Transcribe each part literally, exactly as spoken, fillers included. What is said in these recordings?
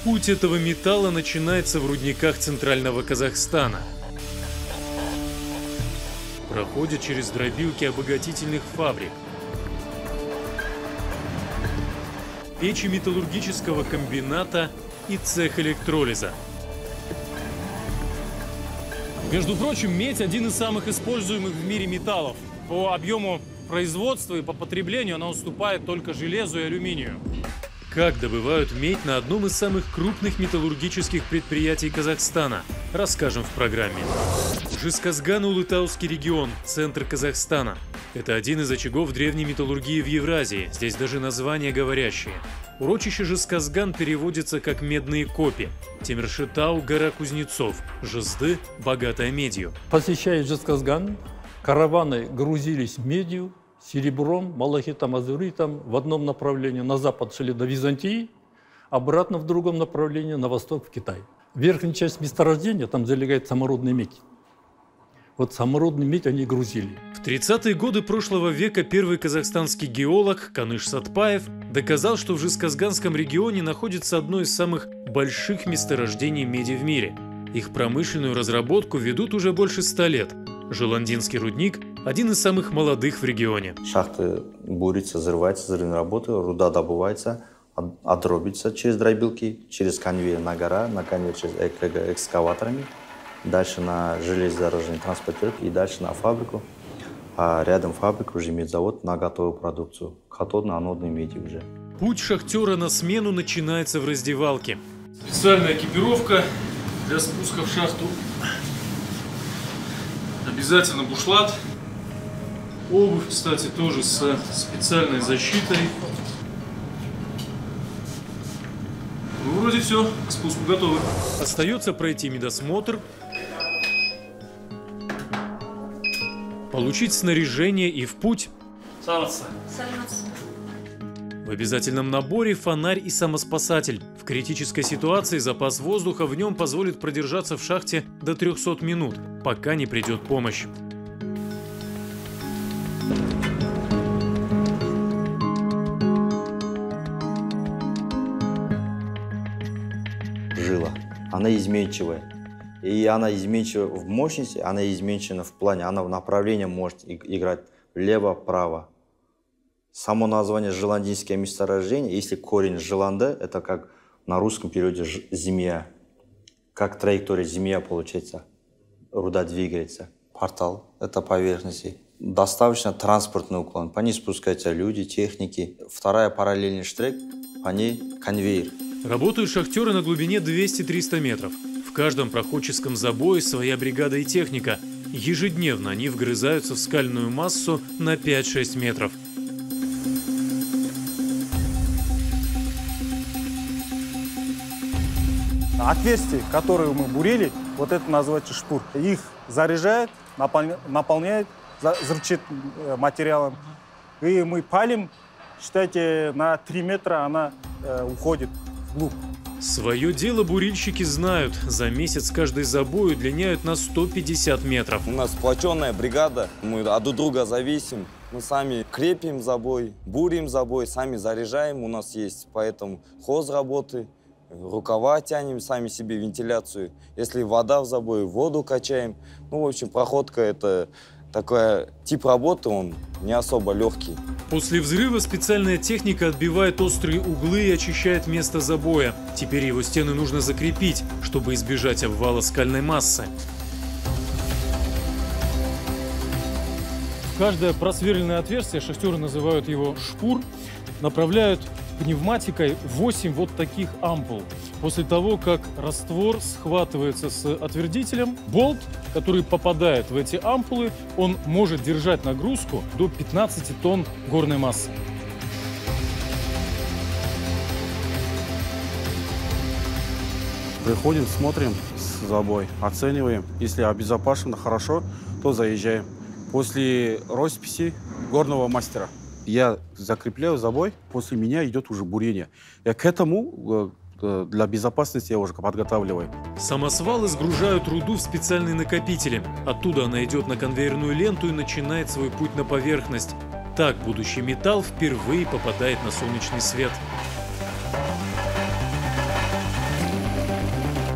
Путь этого металла начинается в рудниках центрального Казахстана. Проходит через дробилки обогатительных фабрик, печи металлургического комбината и цех электролиза. Между прочим, медь – один из самых используемых в мире металлов. По объему производства и по потреблению она уступает только железу и алюминию. Как добывают медь на одном из самых крупных металлургических предприятий Казахстана, расскажем в программе. Жезказган-Улытауский регион, центр Казахстана. Это один из очагов древней металлургии в Евразии, здесь даже названия говорящие. Урочище Жезказган переводится как «медные копи». Темиршетау – гора кузнецов, Жезды – богатая медью. Посещая Жезказган, караваны грузились медью, серебром, малахитом, азуритом в одном направлении на запад шли до Византии, обратно в другом направлении на восток в Китай. Верхняя часть месторождения, там залегает самородная медь. Вот самородную медь они грузили. В тридцатые годы прошлого века первый казахстанский геолог Каныш Сатпаев доказал, что в Жезказганском регионе находится одно из самых больших месторождений меди в мире. Их промышленную разработку ведут уже больше ста лет. Желандинский рудник – один из самых молодых в регионе. Шахты бурятся, взрываются, взрывные работы, руда добывается, отдробится через дробилки, через конвейер на гора, на конвейер через экскаваторами, дальше на железнодорожный транспортировки и дальше на фабрику. А рядом фабрика уже медзавод на готовую продукцию, катодно-анодной меди уже. Путь шахтера на смену начинается в раздевалке. Специальная экипировка для спуска в шахту. Обязательно бушлат. Обувь, кстати, тоже с специальной защитой. Ну, вроде все, к спуску готовы. Остается пройти медосмотр, получить снаряжение и в путь. Саламатсыз. В обязательном наборе фонарь и самоспасатель. В критической ситуации запас воздуха в нем позволит продержаться в шахте до трёхсот минут, пока не придет помощь. Жила. Она изменчивая. И она изменчива в мощности, она изменчива в плане. Она в направлении может играть влево-право. Само название желандинское месторождение, если корень желанда, это как на русском переводе земля. Как траектория земля получается. Руда двигается. Портал – это поверхности. Достаточно транспортный уклон. По ней спускаются люди, техники. Вторая параллельный штрек, по ней конвейер. Работают шахтеры на глубине двухсот-трёхсот метров. В каждом проходческом забое своя бригада и техника. Ежедневно они вгрызаются в скальную массу на пять-шесть метров. Отверстия, которые мы бурили, вот это называется шпур. Их заряжают, наполняют взрывчатым материалом. И мы палим, считайте, на три метра она э, уходит вглубь. Свое дело бурильщики знают. За месяц каждый забой удлиняют на сто пятьдесят метров. У нас сплоченная бригада, мы от друг друга зависим. Мы сами крепим забой, бурим забой, сами заряжаем. У нас есть поэтому хозработы, рукава тянем, сами себе вентиляцию. Если вода в забое, воду качаем. Ну, в общем, проходка – это такой тип работы, он не особо легкий. После взрыва специальная техника отбивает острые углы и очищает место забоя. Теперь его стены нужно закрепить, чтобы избежать обвала скальной массы. Каждое просверленное отверстие, шахтеры называют его шпур, направляют пневматикой восемь вот таких ампул. После того, как раствор схватывается с отвердителем, болт, который попадает в эти ампулы, он может держать нагрузку до пятнадцати тонн горной массы. Приходим, смотрим с забой, оцениваем. Если обезопасено хорошо, то заезжаем. После росписи горного мастера я закрепляю забой, после меня идет уже бурение. Я к этому для безопасности я уже подготавливаю. Самосвалы сгружают руду в специальные накопители. Оттуда она идет на конвейерную ленту и начинает свой путь на поверхность. Так будущий металл впервые попадает на солнечный свет.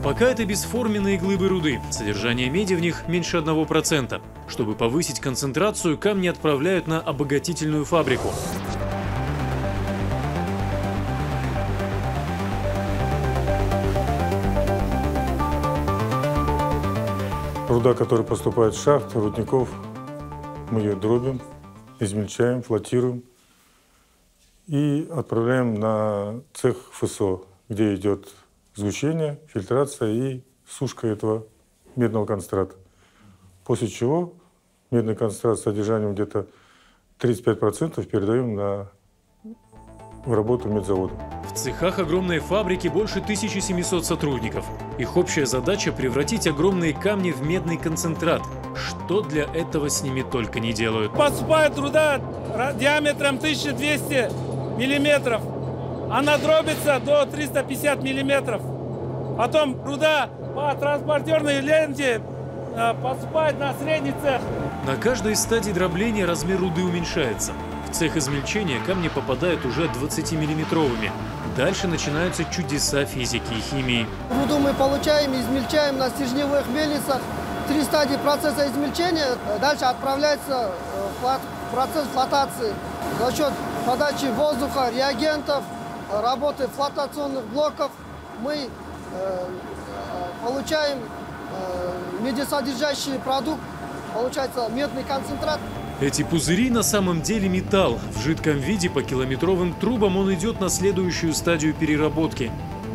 Пока это бесформенные глыбы руды, содержание меди в них меньше одного процента. Чтобы повысить концентрацию, камни отправляют на обогатительную фабрику. Руда, которая поступает в шахты, рудников, мы ее дробим, измельчаем, флотируем и отправляем на цех ФСО, где идет сгущение, фильтрация и сушка этого медного концентрата. После чего медный концентрат с содержанием где-то тридцать пять процентов передаем на работу медзавода. В цехах огромной фабрики больше тысячи семисот сотрудников. Их общая задача – превратить огромные камни в медный концентрат. Что для этого с ними только не делают. Поступает руда диаметром тысяча двести миллиметров. Она дробится до триста пятьдесят миллиметров. Потом руда по транспортерной ленте поступает на средний цех. На каждой стадии дробления размер руды уменьшается. В цех измельчения камни попадают уже двадцатимиллиметровыми. Дальше начинаются чудеса физики и химии. Руду мы получаем, измельчаем на стержневых мельницах. Три стадии процесса измельчения. Дальше отправляется в процесс флотации. За счет подачи воздуха, реагентов, работы флотационных блоков мы э, получаем э, медисодержащий продукт, получается медный концентрат. Эти пузыри на самом деле металл. В жидком виде по километровым трубам он идет на следующую стадию переработки.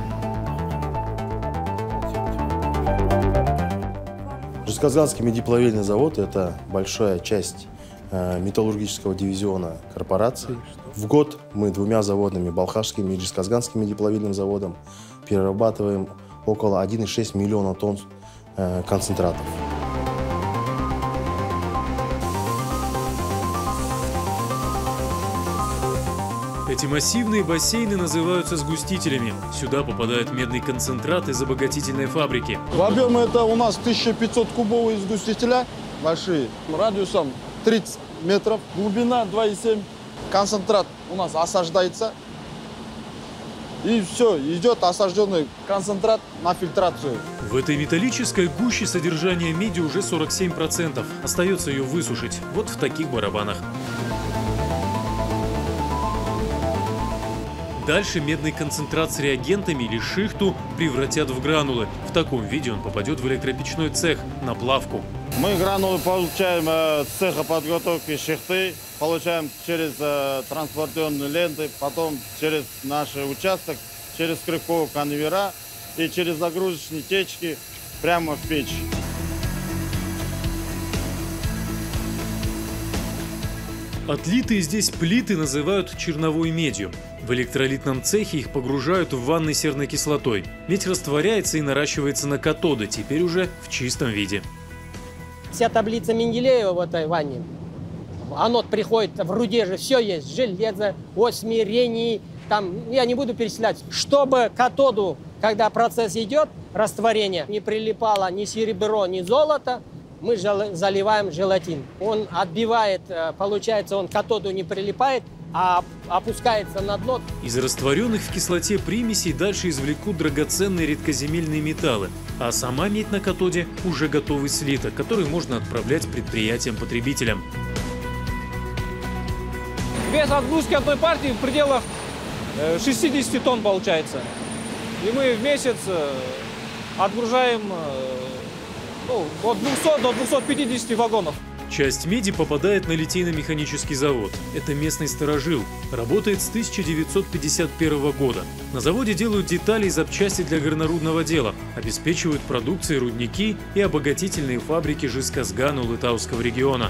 Жесказганский медиплавильный завод – это большая часть э, металлургического дивизиона корпорации. В год мы двумя заводами, Балхашским и Жесказганским медиплавильным заводом, перерабатываем около одного и шести десятых миллиона тонн э, концентратов. Эти массивные бассейны называются сгустителями. Сюда попадает медный концентрат из обогатительной фабрики. В объеме это у нас тысяча пятьсот кубовые сгустителя, большие, радиусом тридцать метров, глубина два и семь. Концентрат у нас осаждается. И все, идет осажденный концентрат на фильтрацию. В этой металлической гуще содержание меди уже сорок семь процентов. Остается ее высушить. Вот в таких барабанах. Дальше медный концентрат с реагентами или шихту превратят в гранулы. В таком виде он попадет в электропечной цех на плавку. Мы гранулы получаем э, с цеха подготовки шихты, получаем через э, транспортерные ленты, потом через наш участок, через скрипковые конвейера и через загрузочные течки прямо в печь. Отлитые здесь плиты называют черновой медью. В электролитном цехе их погружают в ванны серной кислотой. Медь растворяется и наращивается на катоды, теперь уже в чистом виде. Вся таблица Менделеева в этой ванне. Анод приходит, в руде же все есть, железо, осмий, рений, там, я не буду перечислять. Чтобы катоду, когда процесс идет, растворение, не прилипало ни серебро, ни золото, мы заливаем желатин. Он отбивает, получается, он к катоду не прилипает, а опускается на дно. Из растворенных в кислоте примесей дальше извлекут драгоценные редкоземельные металлы, а сама медь на катоде уже готовый слиток, который можно отправлять предприятиям-потребителям. Без отгрузки одной партии в пределах шестидесяти тонн получается. И мы в месяц отгружаем ну, от двухсот до двухсот пятидесяти вагонов. Часть меди попадает на литейно-механический завод. Это местный старожил. Работает с тысяча девятьсот пятьдесят первого года. На заводе делают детали и запчасти для горнорудного дела. Обеспечивают продукцией рудники и обогатительные фабрики Жесказгана Улытауского региона.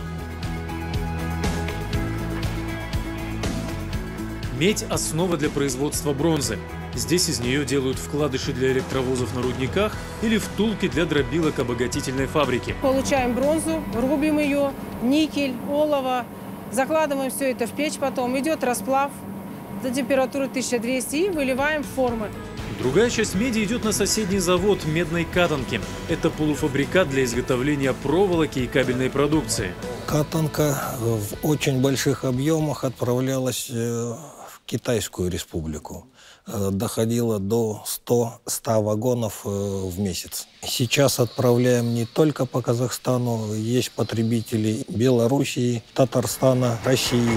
Медь – основа для производства бронзы. Здесь из нее делают вкладыши для электровозов на рудниках или втулки для дробилок обогатительной фабрики. Получаем бронзу, рубим ее, никель, олово, закладываем все это в печь, потом идет расплав до температуры тысяча двести и выливаем в формы. Другая часть меди идет на соседний завод медной катанки. Это полуфабрикат для изготовления проволоки и кабельной продукции. Катанка в очень больших объемах отправлялась в Китайскую республику. Доходило до ста вагонов в месяц. Сейчас отправляем не только по Казахстану, есть потребители Белоруссии, Татарстана, России.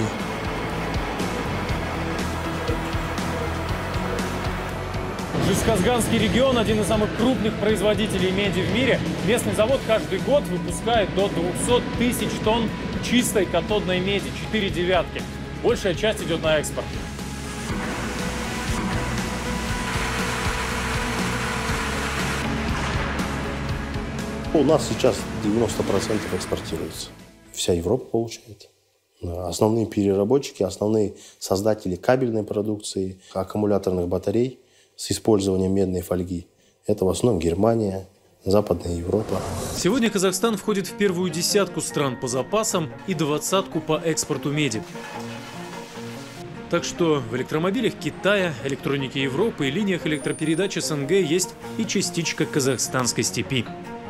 Жезказганский регион – один из самых крупных производителей меди в мире. Местный завод каждый год выпускает до двухсот тысяч тонн чистой катодной меди, четыре девятки. Большая часть идет на экспорт. У нас сейчас девяносто процентов экспортируется. Вся Европа получает. Основные переработчики, основные создатели кабельной продукции, аккумуляторных батарей с использованием медной фольги – это в основном Германия, Западная Европа. Сегодня Казахстан входит в первую десятку стран по запасам и двадцатку по экспорту меди. Так что в электромобилях Китая, электронике Европы и линиях электропередач СНГ есть и частичка казахстанской степи.